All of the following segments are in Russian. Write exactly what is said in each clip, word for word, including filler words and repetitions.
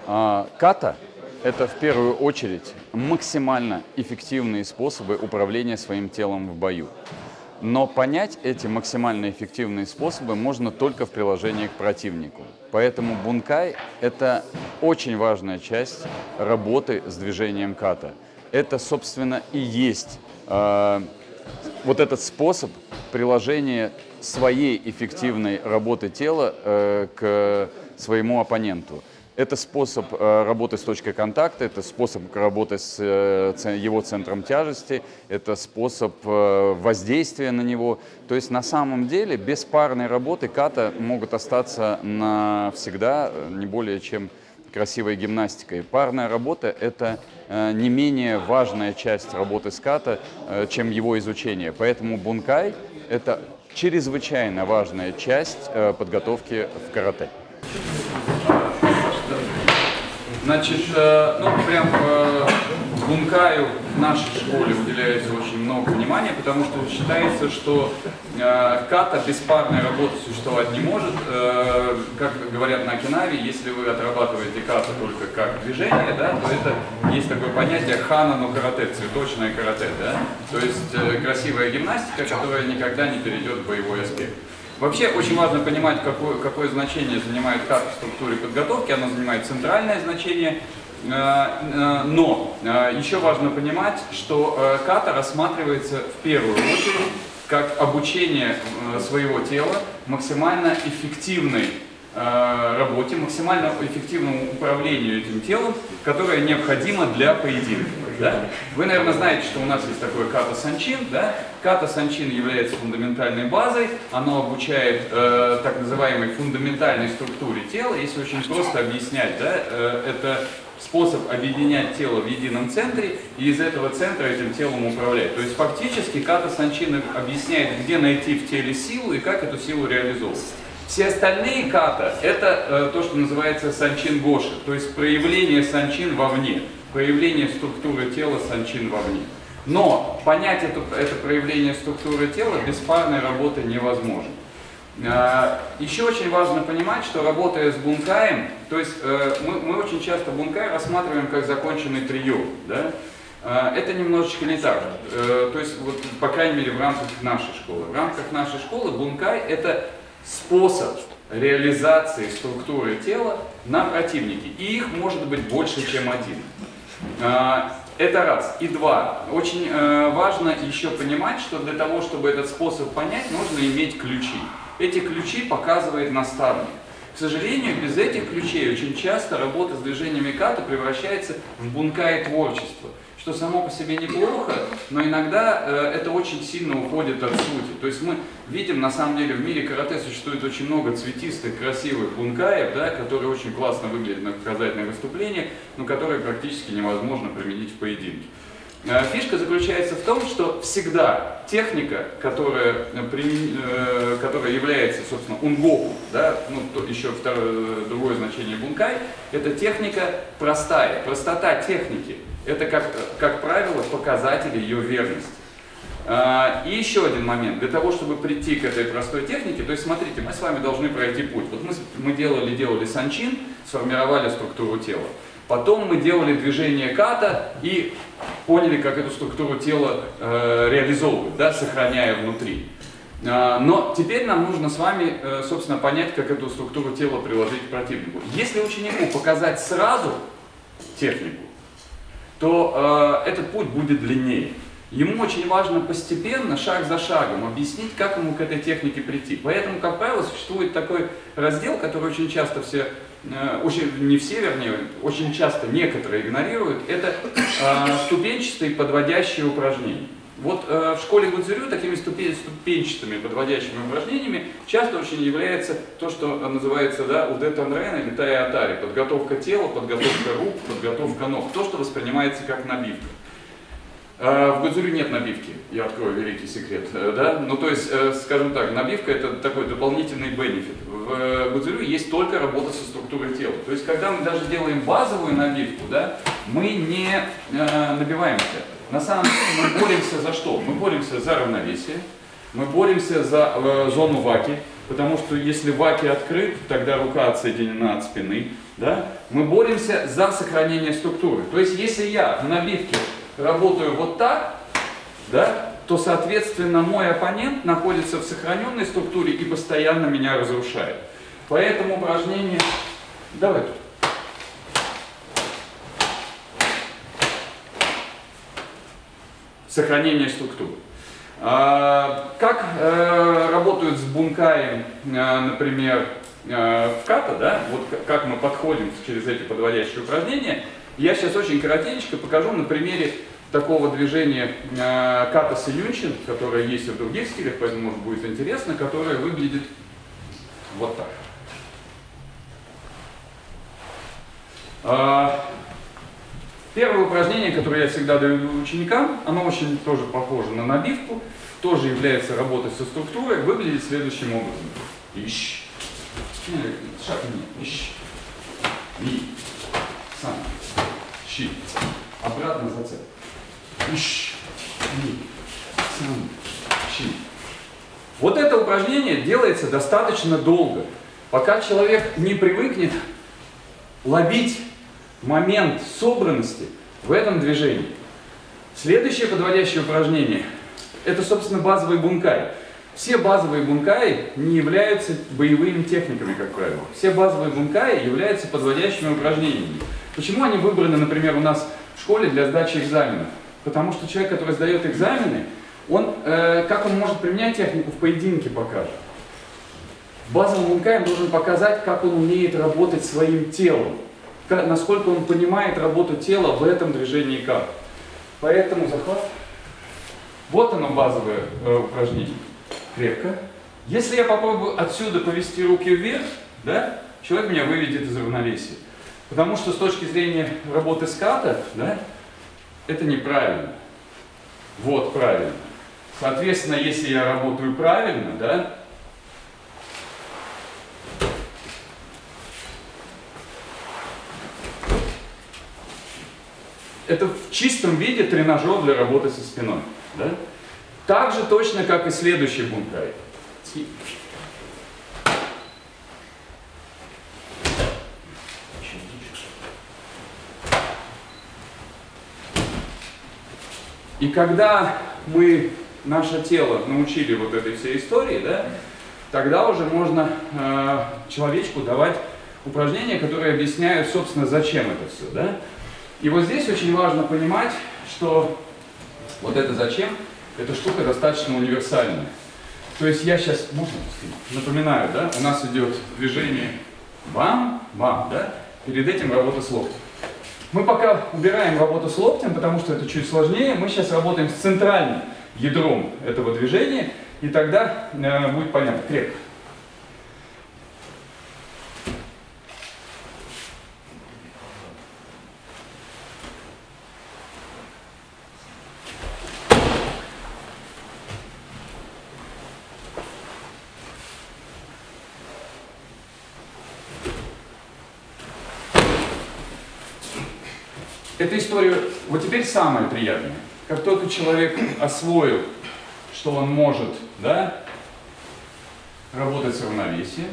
Ката – это в первую очередь максимально эффективные способы управления своим телом в бою. Но понять эти максимально эффективные способы можно только в приложении к противнику. Поэтому бункай – это очень важная часть работы с движением ката. Это, собственно, и есть э, вот этот способ приложения своей эффективной работы тела э, к своему оппоненту. Это способ э, работы с точкой контакта, это способ работы с э, его центром тяжести, это способ э, воздействия на него. То есть на самом деле без парной работы ката могут остаться навсегда не более чем красивой гимнастикой. Парная работа – это э, не менее важная часть работы с ката, э, чем его изучение. Поэтому бункай – это чрезвычайно важная часть э, подготовки в карате. Значит, э, ну прям э, бункаю в нашей школе уделяется очень много внимания, потому что считается, что э, ката без парной работы существовать не может. Э, как говорят на Окинаве, если вы отрабатываете ката только как движение, да, то это есть такое понятие хана но карате, цветочное карате, да? То есть э, красивая гимнастика, которая никогда не перейдет в боевой аспект. Вообще очень важно понимать, какое, какое значение занимает ката в структуре подготовки. Она занимает центральное значение, но еще важно понимать, что ката рассматривается в первую очередь как обучение своего тела максимально эффективной работе, максимально эффективному управлению этим телом, которое необходимо для поединка. Да? Вы, наверное, знаете, что у нас есть такое ката санчин. Да? Ката санчин является фундаментальной базой, оно обучает э, так называемой фундаментальной структуре тела. Если очень просто объяснять, да, э, это способ объединять тело в едином центре и из этого центра этим телом управлять. То есть фактически ката санчин объясняет, где найти в теле силу и как эту силу реализовывать. Все остальные ката – это э, то, что называется санчин гоши, то есть проявление санчин вовне, проявление структуры тела санчин вовне. Но понять это, это проявление структуры тела без парной работы невозможно. Э, еще очень важно понимать, что работая с бункаем, то есть э, мы, мы очень часто бункай рассматриваем как законченный прием. Да? Э, это немножечко не так. Э, то есть, вот, по крайней мере, в рамках нашей школы. В рамках нашей школы бункай – это способ реализации структуры тела на противнике. И их может быть больше, чем один. Это раз. И два. Очень важно еще понимать, что для того, чтобы этот способ понять, нужно иметь ключи. Эти ключи показывает наставник. К сожалению, без этих ключей очень часто работа с движениями ката превращается в бункай творчество, что само по себе неплохо, но иногда э, это очень сильно уходит от сути. То есть мы видим, на самом деле, в мире карате существует очень много цветистых, красивых бункаев, да, которые очень классно выглядят на показательных выступлениях, но которые практически невозможно применить в поединке. Э, фишка заключается в том, что всегда техника, которая, э, которая является, собственно, унгоку, да, ну, то еще второе, другое значение бункай, это техника простая, простота техники. Это, как, как правило, показатель ее верности. И еще один момент. Для того, чтобы прийти к этой простой технике, то есть, смотрите, мы с вами должны пройти путь. Вот мы, мы делали, делали санчин, сформировали структуру тела. Потом мы делали движение ката и поняли, как эту структуру тела э, реализовывать, да, сохраняя внутри. Но теперь нам нужно с вами, собственно, понять, как эту структуру тела приложить к противнику. Если ученику показать сразу технику, то э, этот путь будет длиннее. Ему очень важно постепенно, шаг за шагом, объяснить, как ему к этой технике прийти. Поэтому, как правило, существует такой раздел, который очень часто все, э, очень, не все, вернее, очень часто некоторые игнорируют, это э, ступенчатые подводящие упражнения. Вот э, в школе Гудзюрю такими ступень, ступенчатыми подводящими упражнениями часто очень является то, что называется, да, уде танрен или тая атари, подготовка тела, подготовка рук, подготовка ног, то, что воспринимается как набивка. Э, в Гудзюрю нет набивки, я открою великий секрет, э, да, ну то есть, э, скажем так, набивка это такой дополнительный бенефит. В э, Гудзюрю есть только работа со структурой тела, то есть когда мы даже делаем базовую набивку, да, мы не э, набиваемся. На самом деле мы боремся за что? Мы боремся за равновесие, мы боремся за э, зону ваки, потому что если ваки открыт, тогда рука отсоединена от спины. да, мы боремся за сохранение структуры. То есть, если я в набивке работаю вот так, да, то, соответственно, мой оппонент находится в сохраненной структуре и постоянно меня разрушает. Поэтому упражнение... Давай тут. Сохранение структуры. А, как а, работают с бункаем, а, например, а, в ката, да? Вот как мы подходим через эти подводящие упражнения, я сейчас очень коротенько покажу на примере такого движения э, ката Сэйюнчин, которое есть и в других стилях, поэтому может будет интересно, которое выглядит вот так. А, первое упражнение, которое я всегда даю ученикам, оно очень тоже похоже на набивку, тоже является работой со структурой, выглядит следующим образом. Ищ. Шаг не. Ищ. И. Сам. Щи. Обратно зацеп. Ищ, и, сам, щи. Вот это упражнение делается достаточно долго, пока человек не привыкнет ловить момент собранности в этом движении. Следующее подводящее упражнение – это, собственно, базовый бункай. Все базовые бункаи не являются боевыми техниками, как правило. Все базовые бункаи являются подводящими упражнениями. Почему они выбраны, например, у нас в школе для сдачи экзаменов? Потому что человек, который сдает экзамены, он, э, как он может применять технику в поединке, покажет. Базовым бункаем должен показать, как он умеет работать своим телом, как, насколько он понимает работу тела в этом движении ката. Поэтому захват. Вот оно базовое э, упражнение. Крепко. Если я попробую отсюда повести руки вверх, да, человек меня выведет из равновесия. Потому что с точки зрения работы с ката, да, это неправильно. Вот правильно. Соответственно, если я работаю правильно, да, это в чистом виде тренажер для работы со спиной. Да? Так же точно, как и следующий бункай. И когда мы наше тело научили вот этой всей истории, да, тогда уже можно э, человечку давать упражнения, которые объясняют, собственно, зачем это все. Да? И вот здесь очень важно понимать, что вот это зачем, эта штука достаточно универсальная. То есть я сейчас, можно напоминаю, да, у нас идет движение бам-бам, да, перед этим работа с локтем. Мы пока убираем работу с локтем, потому что это чуть сложнее. Мы сейчас работаем с центральным ядром этого движения, и тогда э, будет понятно. Крепко. Эта история, вот теперь самое приятное. Как только человек освоил, что он может, да, работать с равновесием,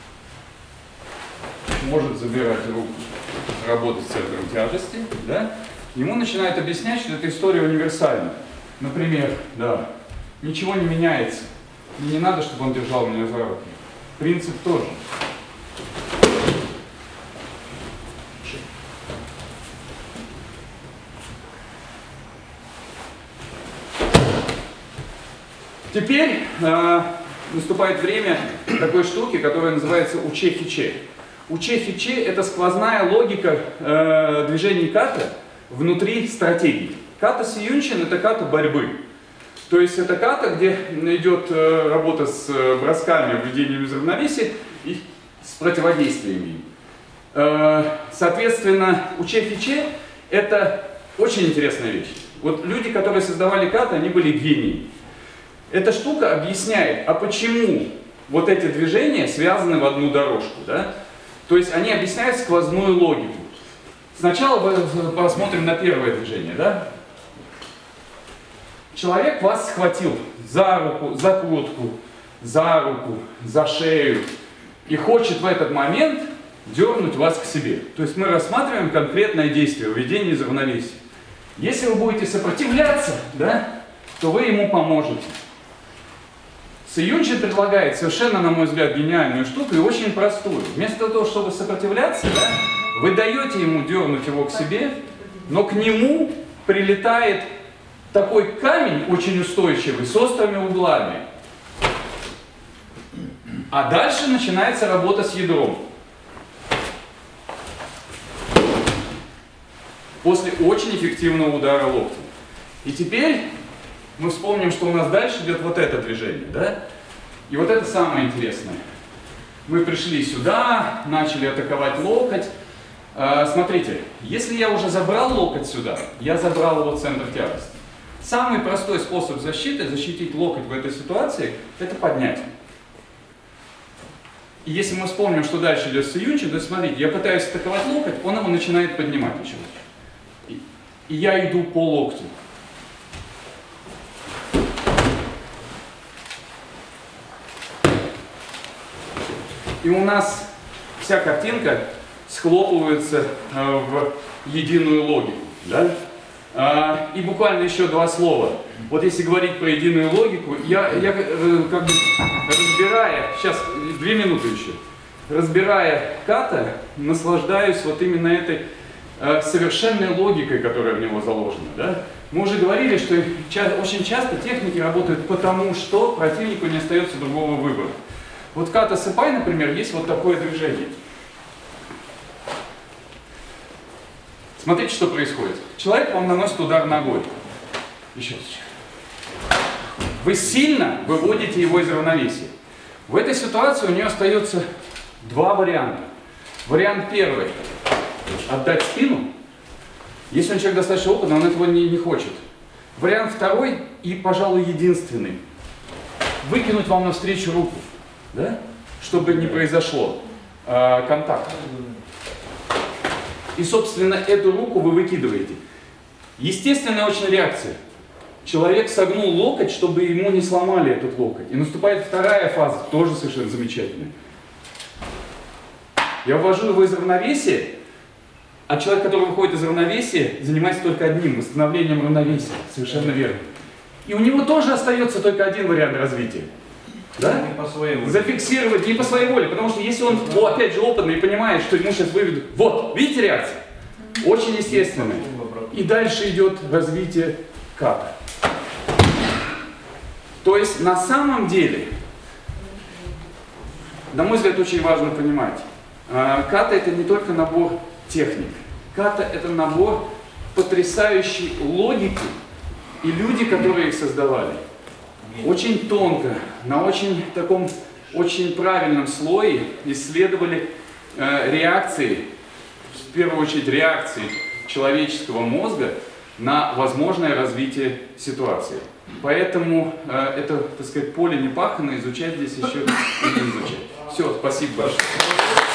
может забирать руку, работать с центром тяжести, да, ему начинает объяснять, что эта история универсальна. Например, да, ничего не меняется. Мне не надо, чтобы он держал меня за руки. Принцип тоже. Теперь э, наступает время такой штуки, которая называется уче-хиче. Уче-хиче – это сквозная логика э, движений ката внутри стратегии. Ката Сэйюнчин – это ката борьбы. То есть это ката, где идет э, работа с э, бросками, введением из равновесия и с противодействием. Э, соответственно, уче-хиче – это очень интересная вещь. Вот люди, которые создавали ката, они были гении. Эта штука объясняет, а почему вот эти движения связаны в одну дорожку. Да? То есть они объясняют сквозную логику. Сначала посмотрим на первое движение. Да? Человек вас схватил за руку, за куртку, за руку, за шею и хочет в этот момент дернуть вас к себе. То есть мы рассматриваем конкретное действие, введение из равновесия. Если вы будете сопротивляться, да, то вы ему поможете. Сыюнчин предлагает совершенно, на мой взгляд, гениальную штуку и очень простую. Вместо того, чтобы сопротивляться, да, вы даете ему дернуть его к себе, но к нему прилетает такой камень очень устойчивый, с острыми углами. А дальше начинается работа с ядром. После очень эффективного удара локтем. И теперь мы вспомним, что у нас дальше идет вот это движение, да? И вот это самое интересное. Мы пришли сюда, начали атаковать локоть. А, смотрите, если я уже забрал локоть сюда, я забрал его в центр тяжести. Самый простой способ защиты, защитить локоть в этой ситуации, это поднять. И если мы вспомним, что дальше идет Сыюнчин, то смотрите, я пытаюсь атаковать локоть, он его начинает поднимать еще. И, и я иду по локтю. И у нас вся картинка схлопывается э, в единую логику. Да? А, и буквально еще два слова. Вот если говорить про единую логику, я, я э, как бы разбирая, сейчас две минуты еще, разбирая ката, наслаждаюсь вот именно этой э, совершенной логикой, которая в него заложена. Да? Мы уже говорили, что ча очень часто техники работают потому, что противнику не остается другого выбора. Вот ката сэпай, например, есть вот такое движение. Смотрите, что происходит. Человек вам наносит удар ногой. Еще раз. Вы сильно выводите его из равновесия. В этой ситуации у нее остается два варианта. Вариант первый. Отдать спину. Если он человек достаточно опытный, он этого не, не хочет. Вариант второй и, пожалуй, единственный. Выкинуть вам навстречу руку. Да? Чтобы не произошло э, контакта. И, собственно, эту руку вы выкидываете. Естественная очень реакция. Человек согнул локоть, чтобы ему не сломали этот локоть. И наступает вторая фаза, тоже совершенно замечательная. Я ввожу его из равновесия, а человек, который выходит из равновесия, занимается только одним, восстановлением равновесия. Совершенно верно. И у него тоже остается только один вариант развития. Да? Не по своей воле. Зафиксировать не по своей воле, потому что если он, о, опять же, опытный и понимает, что ему сейчас выведут, вот, видите реакция? Очень естественная. И дальше идет развитие ката. То есть, на самом деле, на мой взгляд, очень важно понимать, ката это не только набор техник, ката это набор потрясающей логики, и люди, которые их создавали, очень тонко, на очень таком, очень правильном слое исследовали э, реакции, в первую очередь реакции человеческого мозга на возможное развитие ситуации. Поэтому э, это, так сказать, поле не пахано, изучать здесь еще и не изучать. Все, спасибо большое.